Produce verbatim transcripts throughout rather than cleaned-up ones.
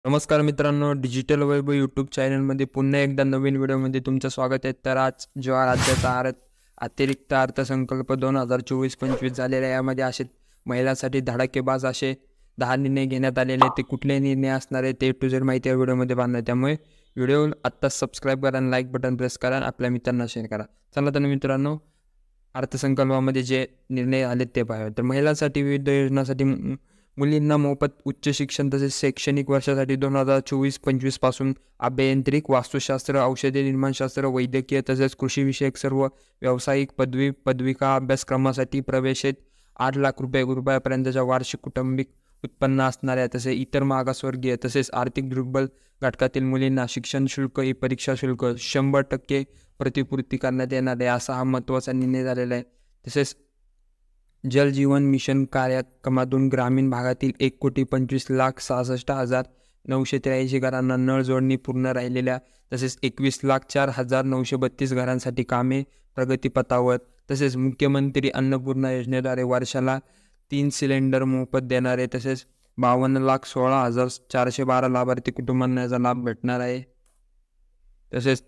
नमस्कार मित्रांनो, डिजिटल वैभव यूट्यूब चॅनलमध्ये पुन्हा एकदा नवीन व्हिडिओमध्ये तुमचं स्वागत आहे. तर आज जेव्हा राज्याचा आर अतिरिक्त अर्थसंकल्प दोन हजार चोवीस पंचवीस झालेला आहे, यामध्ये असे महिलांसाठी धडाकेबाज असे दहा निर्णय घेण्यात आलेले आहेत. ते कुठले निर्णय असणार आहे ते टू झेड माहिती या व्हिडिओमध्ये पाहणार. त्यामुळे व्हिडिओ आत्ताच सबस्क्राईब करा आणि लाईक बटन प्रेस करा आणि आपल्या मित्रांना शेअर करा. चला तर मित्रांनो, अर्थसंकल्पामध्ये जे निर्णय आले ते पाहूया. तर महिलांसाठी विविध योजनांसाठी मुलींना मोफत उच्च शिक्षण तसेच शैक्षणिक वर्षासाठी दोन हजार चोवीस पंचवीस पासून अभियांत्रिक, वास्तुशास्त्र, औषधी निर्माणशास्त्र, वैद्यकीय तसेच कृषीविषयक सर्व व्यावसायिक पदवी पदविका अभ्यासक्रमासाठी प्रवेशित आठ लाख रुपये रुपयापर्यंतच्या वार्षिक कौटुंबिक उत्पन्न असणाऱ्या तसेच इतर मागासवर्गीय तसेच आर्थिक दुर्बल घटकातील मुलींना शिक्षण शुल्क ही परीक्षा शुल्क शंभर टक्के प्रतिपूर्ती करण्यात येणार आहे. असा हा महत्त्वाचा निर्णय झालेला आहे. तसेच जल जीवन मिशन कार्यक्रमातून ग्रामीण भागातील एक कोटी पंचवीस लाख सहासष्ट हजार नऊशे त्र्याऐंशी घरांना नळ जोडणी पूर्ण राहिलेल्या तसेच एकवीस लाख चार हजार नऊशे बत्तीस घरांसाठी कामे प्रगतीपथावर. तसेच मुख्यमंत्री अन्नपूर्णा योजनेद्वारे वर्षाला तीन सिलेंडर मोफत देणारे तसेच बावन्न लाख सोळा हजार चारशे बारा लाभार्थी कुटुंबांना याचा लाभ भेटणार आहे. तसेच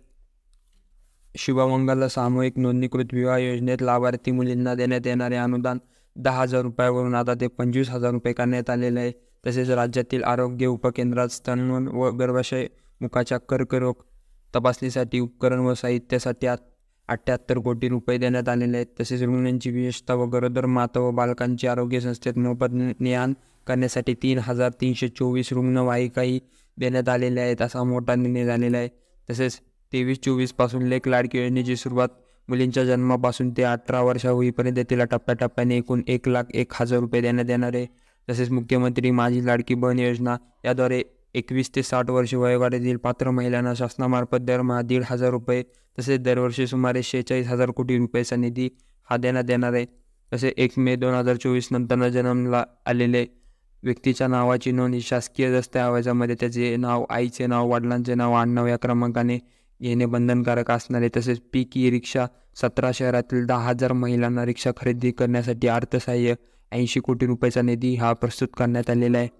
शुभमंगल सामूहिक नोंदणीकृत विवाह योजनेत लाभार्थी मुलींना देण्यात येणारे अनुदान दहा हजार रुपयावरून आता ते पंचवीस हजार रुपये करण्यात आलेले आहे. तसेच राज्यातील आरोग्य उपकेंद्रात स्तन व गर्भाशय मुखाच्या कर्करोग तपासणीसाठी उपकरण व साहित्यासाठी अठ्ठ्याहत्तर कोटी रुपये देण्यात आलेले आहेत. तसेच रुग्णांची विशेषता व गरोदर माता व बालकांची आरोग्य संस्थेत मोफत ने-आण करण्यासाठी तीन हजार तीनशे चोवीस रुग्णवाहिकाही देण्यात आलेल्या आहेत. असा मोठा निर्णय झालेला आहे. तसेच तेवीस चोवीस पासून लेक लाडकी योजनेची सुरुवात मुलींच्या जन्मापासून ते अठरा वर्षा होईपर्यंत तिला टप्प्याटप्प्याने एकूण एक लाख एक हजार रुपये देण्यात येणार आहे. तसेच मुख्यमंत्री माझी लाडकी बहीण योजना याद्वारे एकवीस ते साठ वर्ष वयोगटातील पात्र महिलांना शासनामार्फत दरमहा दीड हजार रुपये तसेच दरवर्षी सुमारे शेहेचाळीस हजार कोटी रुपयाचा निधी हा देण्यात येणार आहे. तसेच एक मे दोन हजार चोवीस नंतर जन्मला आलेले व्यक्तीच्या नावाची नोंद ही शासकीय दस्तऐवजामध्ये त्याचे नाव, आईचे नाव, वडिलांचे नाव, आडनाव या क्रमांकाने घेणे बंधनकारक असणार आहे. तसेच पीक ई रिक्षा सतरा शहरातील दहा हजार महिलांना रिक्षा खरेदी करण्यासाठी अर्थसहाय्य ऐंशी कोटी रुपयाचा निधी हा प्रस्तुत करण्यात आलेला आहे.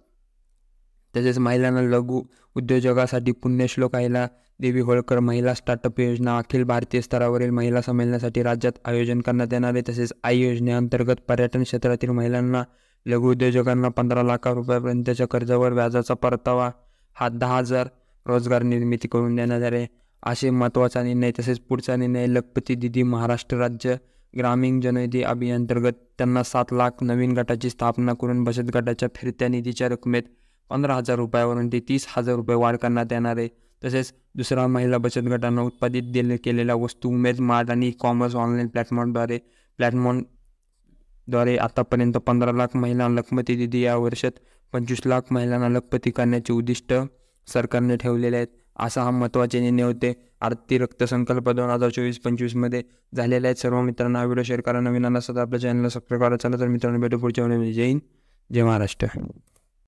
तसेच महिलांना लघु उद्योजकासाठी पुण्यश्लोक अहिल्या देवी होळकर महिला स्टार्टअप योजना अखिल भारतीय स्तरावरील महिला संमेलनासाठी राज्यात आयोजन करण्यात येणार आहे. तसेच आई योजनेअंतर्गत पर्यटन क्षेत्रातील महिलांना लघु उद्योजकांना पंधरा लाख रुपयापर्यंतच्या कर्जावर व्याजाचा परतावा हा दहा हजार रोजगार निर्मिती करून देण्यात आले. असे महत्त्वाचा निर्णय. तसेच पुढचा निर्णय लखपती दिदी महाराष्ट्र राज्य ग्रामीण जननिधी अभियानांतर्गत त्यांना सात लाख नवीन गटाची स्थापना करून बचत गटाच्या फिरत्या निधीच्या रकमेत पंधरा हजार रुपयावरून ते तीस हजार रुपये वाढ करण्यात येणार आहे. तसेच दुसरा महिला बचत गटांना उत्पादित दिले केलेल्या वस्तू उमेद मार्ट आणि ई कॉमर्स ऑनलाईन प्लॅटफॉर्मद्वारे प्लॅटफॉर्मद्वारे आतापर्यंत पंधरा लाख महिलांना लखपती दिदी या वर्षात पंचवीस लाख महिलांना लखपती करण्याचे उद्दिष्ट सरकारने ठेवलेले आहेत. असा हा महत्त्वाचे निर्णय होते अतिरिक्त संकल्प दोन हजार चोवीस पंचवीसमध्ये झालेले आहेत. सर्व मित्रांना हा व्हिडिओ शेअर करा. नवीन असतात आपल्या चॅनलला सबस्क्राईब करा. चला तर मित्रांनो, भेटू पुढच्या व्हिडिओमध्ये. जय हिंद, जय महाराष्ट्र.